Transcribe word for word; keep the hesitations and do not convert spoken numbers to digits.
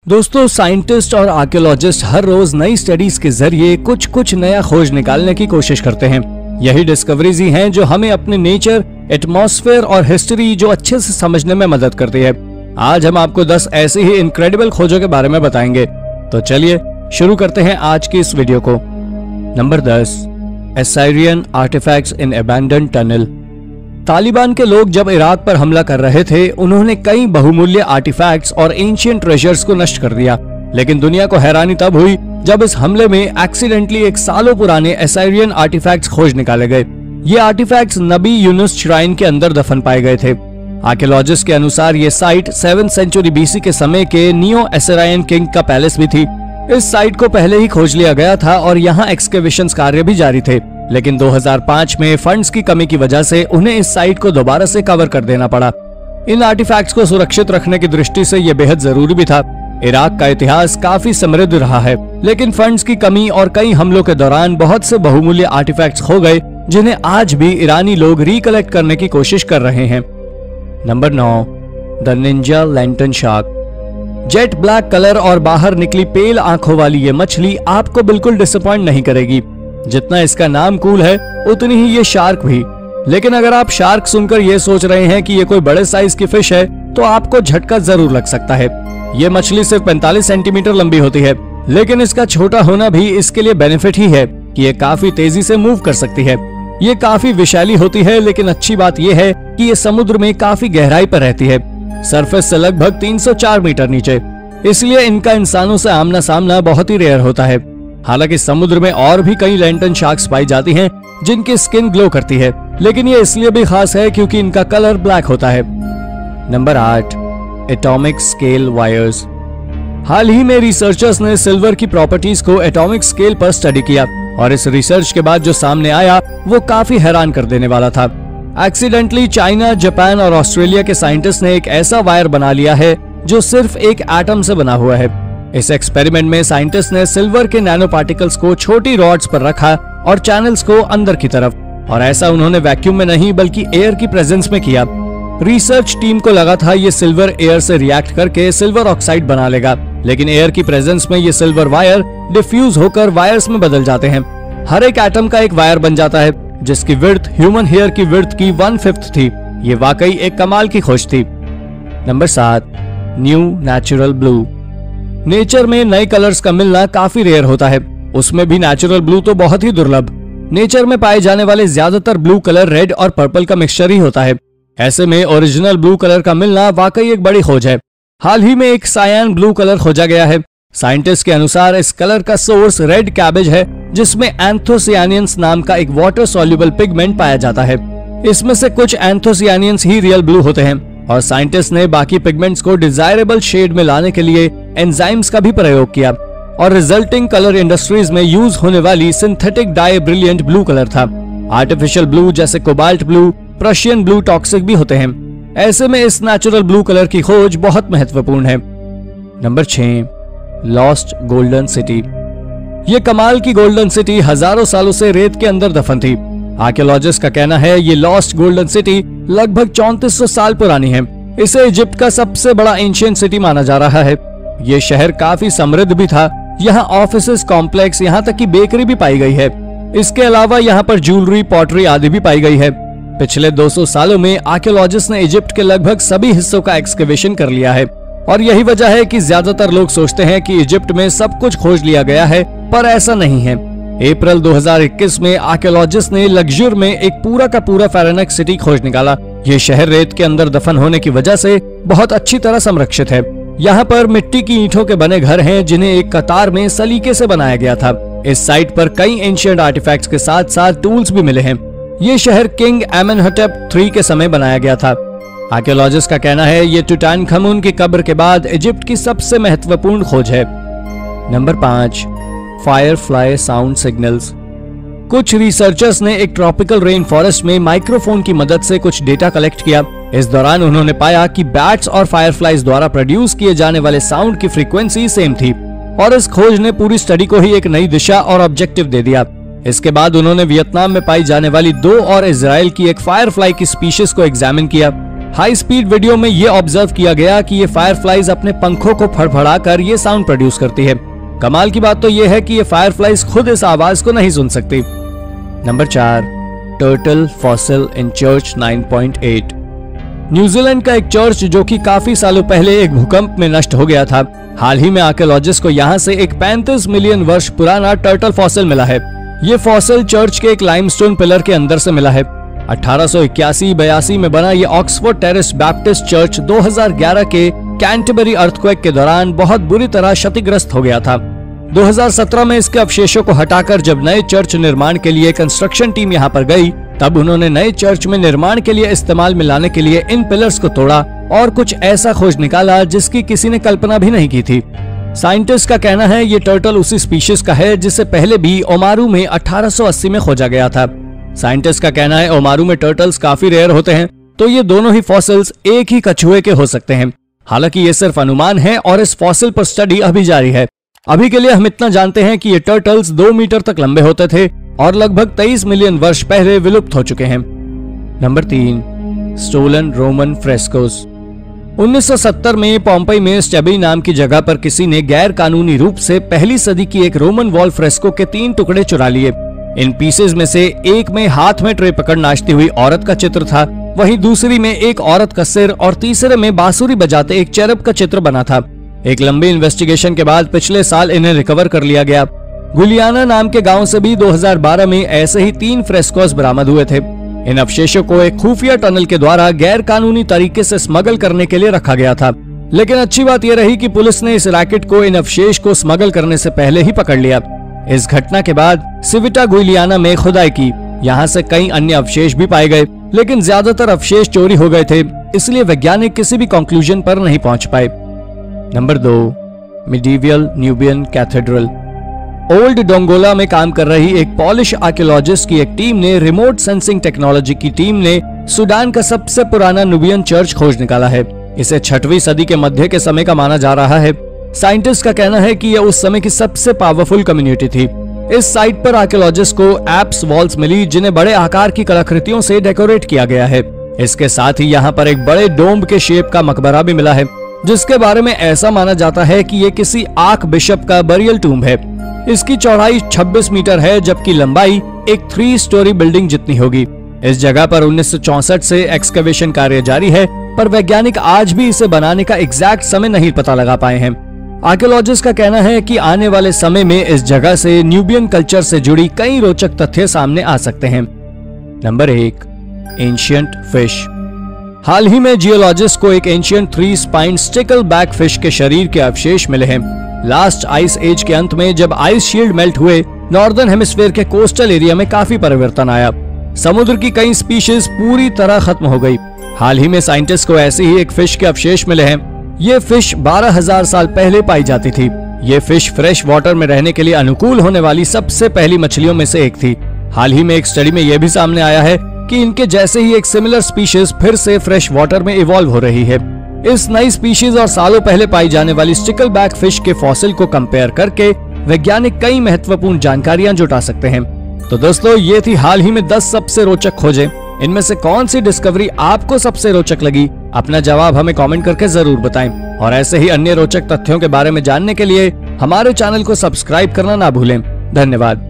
दोस्तों, साइंटिस्ट और आर्कियोलॉजिस्ट हर रोज नई स्टडीज के जरिए कुछ कुछ नया खोज निकालने की कोशिश करते हैं। यही डिस्कवरीज ही हैं जो हमें अपने नेचर, एटमॉस्फेयर और हिस्ट्री जो अच्छे से समझने में मदद करती है। आज हम आपको दस ऐसी ही इनक्रेडिबल खोजों के बारे में बताएंगे। तो चलिए शुरू करते हैं आज की इस वीडियो को। नंबर दस, Assyrian artifacts in abandoned tunnel. Taliban के लोग जब इराक पर हमला कर रहे थे, उन्होंने कई बहुमूल्य आर्टिफैक्ट्स और एंशिएंट ट्रेजर्स को नष्ट कर दिया। लेकिन दुनिया को हैरानी तब हुई जब इस हमले में एक्सीडेंटली एक सालों पुराने असायरियन आर्टिफैक्ट्स खोज निकाले गए। ये आर्टिफैक्ट्स नबी यूनुस श्राइन के अंदर दफन पाए गए थे। आर्कियोलॉजिस्ट के अनुसार ये साइट सेवेंथ सेंचुरी बीसी के समय के नियो असायरियन किंग का पैलेस भी थी। इस साइट को पहले ही खोज लिया गया था और यहाँ एक्सकेवेशंस कार्य भी जारी थे, लेकिन दो हज़ार पाँच में फंड्स की कमी की वजह से उन्हें इस साइट को दोबारा से कवर कर देना पड़ा। इन आर्टिफैक्ट्स को सुरक्षित रखने की दृष्टि से ये बेहद जरूरी भी था। इराक का इतिहास काफी समृद्ध रहा है, लेकिन फंड्स की कमी और कई हमलों के दौरान बहुत से बहुमूल्य आर्टिफैक्ट्स खो गए, जिन्हें आज भी ईरानी लोग रिकलेक्ट करने की कोशिश कर रहे हैं। नंबर नौ, the ninja lantern shark. Jet black colour और बाहर निकली पेल आंखों वाली ये मछली आपको बिल्कुल डिसअपॉइंट नहीं करेगी। जितना इसका नाम कूल है, उतनी ही ये शार्क भी। लेकिन अगर आप शार्क सुनकर ये सोच रहे हैं कि ये कोई बड़े साइज की फिश है, तो आपको झटका जरूर लग सकता है। ये मछली सिर्फ पैंतालीस सेंटीमीटर लंबी होती है, लेकिन इसका छोटा होना भी इसके लिए बेनिफिट ही है कि ये काफी तेजी से मूव कर सकती है। ये काफी विशाली होती है, लेकिन अच्छी बात यह है कि ये समुद्र में काफी गहराई पर रहती है, सरफेस से लगभग तीन सौ चार मीटर नीचे। इसलिए इनका इंसानों से आमना सामना बहुत ही रेयर होता है। हालांकि समुद्र में और भी कई लैंटर्न शार्क्स पाई जाती हैं, जिनकी स्किन ग्लो करती है, लेकिन ये इसलिए भी खास है क्योंकि इनका कलर ब्लैक होता है। नंबर आठ, एटॉमिक स्केल वायर्स। हाल ही में रिसर्चर्स ने सिल्वर की प्रॉपर्टीज को एटॉमिक स्केल पर स्टडी किया और इस रिसर्च के बाद जो सामने आया वो काफी हैरान कर देने वाला था। एक्सीडेंटली चाइना, जापान और ऑस्ट्रेलिया के साइंटिस्ट ने एक ऐसा वायर बना लिया है जो सिर्फ एक एटम से बना हुआ है। इस एक्सपेरिमेंट में साइंटिस्ट ने सिल्वर के नैनो पार्टिकल्स को छोटी रॉड्स पर रखा और चैनल्स को अंदर की तरफ, और ऐसा उन्होंने वैक्यूम में नहीं बल्कि एयर की प्रेजेंस में किया। रिसर्च टीम को लगा था ये सिल्वर एयर से रिएक्ट करके सिल्वर ऑक्साइड बना लेगा, लेकिन एयर की प्रेजेंस में ये सिल्वर वायर डिफ्यूज होकर वायर्स में बदल जाते हैं। हर एक एटम का एक वायर बन जाता है, जिसकी विड्थ ह्यूमन हेयर की विड्थ की वन फिफ्थ थी। ये वाकई एक कमाल की खोज थी। नंबर सात, न्यू नेचुरल ब्लू। नेचर में नए कलर्स का मिलना काफी रेयर होता है, उसमें भी नेचुरल ब्लू तो बहुत ही दुर्लभ। नेचर में पाए जाने वाले ज्यादातर ब्लू कलर रेड और पर्पल का मिक्सचर ही होता है। ऐसे में ओरिजिनल ब्लू कलर का मिलना वाकई एक बड़ी खोज है। हाल ही में एक सायान ब्लू कलर खोजा गया है। साइंटिस्ट के अनुसार इस कलर का सोर्स रेड कैबेज है, जिसमें एंथोसियानियंस नाम का एक वाटर सॉल्युबल पिगमेंट पाया जाता है। इसमें से कुछ एंथोसियानियंस ही रियल ब्लू होते हैं, और साइंटिस्ट ने बाकी पिगमेंट्स को डिजायरेबल शेड में लाने के लिए एंजाइम्स का भी प्रयोग किया, और रिजल्टिंग कलर इंडस्ट्रीज में यूज होने वाली synthetic dye brilliant blue colour था। आर्टिफिशियल ब्लू जैसे cobalt blue, Prussian blue toxic भी होते हैं। ऐसे में इस नेचुरल ब्लू कलर की खोज बहुत महत्वपूर्ण है। नंबर छह, लॉस्ट गोल्डन सिटी। ये कमाल की गोल्डन सिटी हजारों सालों से रेत के अंदर दफन थी। आर्कियोलॉजिस्ट का कहना है ये लॉस्ट गोल्डन सिटी लगभग चौंतीस सौ साल पुरानी है। इसे इजिप्ट का सबसे बड़ा एंशिएंट सिटी माना जा रहा है। ये शहर काफी समृद्ध भी था। यहाँ ऑफिसेस, कॉम्प्लेक्स, यहाँ तक कि बेकरी भी पाई गई है। इसके अलावा यहाँ पर ज्वेलरी, पॉटरी आदि भी पाई गई है। पिछले दो सौ सालों में आर्कियोलॉजिस्ट ने इजिप्ट के लगभग सभी हिस्सों का एक्सकेवेशन कर लिया है, और यही वजह है कि ज्यादातर लोग सोचते हैं कि इजिप्ट में सब कुछ खोज लिया गया है, पर ऐसा नहीं है। अप्रैल दो हज़ार इक्कीस में आर्कियोलॉजिस्ट ने लग्जूर में एक पूरा का पूरा फेरेनेक सिटी खोज निकाला। ये शहर रेत के अंदर दफन होने की वजह से बहुत अच्छी तरह संरक्षित है। यहाँ पर मिट्टी की ईंटों के बने घर हैं, जिन्हें एक कतार में सलीके से बनाया गया था। इस साइट पर कई एंशिएंट आर्टिफैक्ट्स के साथ साथ टूल्स भी मिले हैं। ये शहर किंग एमेनहटेप थ्री के समय बनाया गया था। आर्कियोलॉजिस्ट का कहना है ये टूटानखामुन की कब्र के बाद इजिप्ट की सबसे महत्वपूर्ण खोज है। नंबर पाँच, फायरफ्लाई साउंड सिग्नल्स। कुछ रिसर्चर्स ने एक ट्रॉपिकल रेन फॉरेस्ट में माइक्रोफोन की मदद से कुछ डेटा कलेक्ट किया। इस दौरान उन्होंने पाया कि बैट्स और फायरफ्लाइज द्वारा प्रोड्यूस किए जाने वाले साउंड की फ्रीक्वेंसी सेम थी, और इस खोज ने पूरी स्टडी को ही एक नई दिशा और ऑब्जेक्टिव दे दिया। इसके बाद उन्होंने वियतनाम में पाई जाने वाली दो और इजराइल की एक फायरफ्लाई की स्पीशीज को एग्जामिन किया। हाई स्पीड वीडियो में ये ऑब्जर्व किया गया कि ये फायरफ्लाइज अपने पंखों को फड़फड़ाकर ये साउंड प्रोड्यूस करती है। कमाल की बात तो ये है कि ये फायरफ्लाइज खुद इस आवाज को नहीं सुन सकती। नंबर चार, turtle fossil in church nine point eight. New Zealand का एक चर्च जो कि काफी सालों पहले एक भूकंप में नष्ट हो गया था, हाल ही में आर्कियोलॉजिस्ट को यहाँ से एक पैंतीस मिलियन वर्ष पुराना टर्टल फॉसिल मिला है। ये फॉसिल चर्च के एक लाइमस्टोन पिलर के अंदर से मिला है। अठारह सौ इक्यासी बयासी में बना ये ऑक्सफोर्ड टेरेस बैप्टिस्ट चर्च दो हज़ार ग्यारह के कैंटरबरी अर्थक्वेक के दौरान बहुत बुरी तरह क्षतिग्रस्त हो गया था। दो हज़ार सत्रह में इसके अवशेषों को हटाकर जब नए चर्च निर्माण के लिए कंस्ट्रक्शन टीम यहाँ पर गई, तब उन्होंने नए चर्च में निर्माण के लिए इस्तेमाल में लाने के लिए इन पिलर्स को तोड़ा और कुछ ऐसा खोज निकाला जिसकी किसी ने कल्पना भी नहीं की थी। साइंटिस्ट का कहना है ये टर्टल उसी स्पीशीज का है जिसे पहले भी ओमारू में अठारह सौ अस्सी में खोजा गया था। साइंटिस्ट का कहना है ओमारू में टर्टल्स काफी रेयर होते हैं, तो ये दोनों ही फॉसिल्स एक ही कछुए के हो सकते हैं। हालांकि ये सिर्फ अनुमान है और इस फॉसिल पर स्टडी अभी जारी है। अभी के लिए हम इतना जानते हैं कि ये टर्टल्स दो मीटर तक लंबे होते थे और लगभग तेईस मिलियन वर्ष पहले विलुप्त हो चुके हैं। नंबर तीन, स्टोलन रोमन फ्रेस्कोस। उन्नीस सौ सत्तर में पोम्पई में स्टेबी नाम की जगह पर किसी ने गैर कानूनी रूप से पहली सदी की एक रोमन वॉल फ्रेस्को के तीन टुकड़े चुरा लिए। इन पीसेज में से एक में हाथ में ट्रे पकड़ नाचती हुई औरत का चित्र था, वहीं दूसरी में एक औरत का सिर और तीसरे में बांसुरी बजाते एक चेरब का चित्र बना था। एक लंबी इन्वेस्टिगेशन के बाद पिछले साल इन्हें रिकवर कर लिया गया। गुलियाना नाम के गांव से भी दो हज़ार बारह में ऐसे ही तीन फ्रेस्कोस बरामद हुए थे। इन अवशेषों को एक खुफिया टनल के द्वारा गैर कानूनी तरीके से स्मगल करने के लिए रखा गया था, लेकिन अच्छी बात यह रही कि पुलिस ने इस रैकेट को इन अवशेष को स्मगल करने से पहले ही पकड़ लिया। इस घटना के बाद सिविटा गुलियाना में खुदाई की, यहाँ से कई अन्य अवशेष भी पाए गए, लेकिन ज्यादातर अवशेष चोरी हो गए थे, इसलिए वैज्ञानिक किसी भी कंक्लूजन पर नहीं पहुंच पाए। नंबर दो, medieval Nubian cathedral. Old Dongola में काम कर रही एक पॉलिश आर्कियोलॉजिस्ट की एक टीम ने रिमोट सेंसिंग टेक्नोलॉजी की टीम ने सूडान का सबसे पुराना नुबियन चर्च खोज निकाला है। इसे छठवीं सदी के मध्य के समय का माना जा रहा है। साइंटिस्ट का कहना है कि यह उस समय की सबसे पावरफुल कम्युनिटी थी। इस साइट पर आर्कियोलॉजिस्ट को एप्स वॉल्स मिली जिन्हें बड़े आकार की कलाकृतियों से डेकोरेट किया गया है। इसके साथ ही यहाँ पर एक बड़े डोम के शेप का मकबरा भी मिला है, जिसके बारे में ऐसा माना जाता है कि ये किसी आर्क बिशप का बरियल टूम्ब है। इसकी चौड़ाई छब्बीस मीटर है, जबकि लंबाई एक थ्री स्टोरी बिल्डिंग जितनी होगी। इस जगह पर उन्नीस सौ चौसठ से एक्सकवेशन कार्य जारी है, पर वैज्ञानिक आज भी इसे बनाने का एग्जैक्ट समय नहीं पता लगा पाए हैं। आर्कियोलॉजिस्ट का कहना है कि आने वाले समय में इस जगह से न्यूबियन कल्चर से जुड़ी कई रोचक तथ्य सामने आ सकते हैं। नंबर एक, एंशियंट फिश। हाल ही में जियोलॉजिस्ट को एक ancient three spine stickleback fish के शरीर के अवशेष मिले हैं। लास्ट आइस एज के अंत में जब आइस शील्ड मेल्ट हुए, नॉर्दर्न हेमिस्फीयर के कोस्टल एरिया में काफी परिवर्तन आया। समुद्र की कई स्पीशीज पूरी तरह खत्म हो गई। हाल ही में साइंटिस्ट को ऐसे ही एक फिश के अवशेष मिले हैं। ये फिश बारह हज़ार साल पहले पाई जाती थी। ये फिश फ्रेश वाटर में रहने के लिए अनुकूल होने वाली सबसे पहली मछलियों में से एक थी। हाल ही में एक स्टडी में यह भी सामने आया है कि इनके जैसे ही एक सिमिलर स्पीशीज फिर से फ्रेश वाटर में इवॉल्व हो रही है। इस नई स्पीशीज और सालों पहले पाई जाने वाली स्टिकल बैक फिश के फॉसिल को कंपेयर करके वैज्ञानिक कई महत्वपूर्ण जानकारियां जुटा सकते हैं। तो दोस्तों, ये थी हाल ही में दस सबसे रोचक खोजें। इनमें से कौन सी डिस्कवरी आपको सबसे रोचक लगी? अपना जवाब हमें कमेंट करके जरूर बताएं। और ऐसे ही अन्य रोचक तथ्यों के बारे में जानने के लिए हमारे चैनल को सब्सक्राइब करना ना भूलें। धन्यवाद।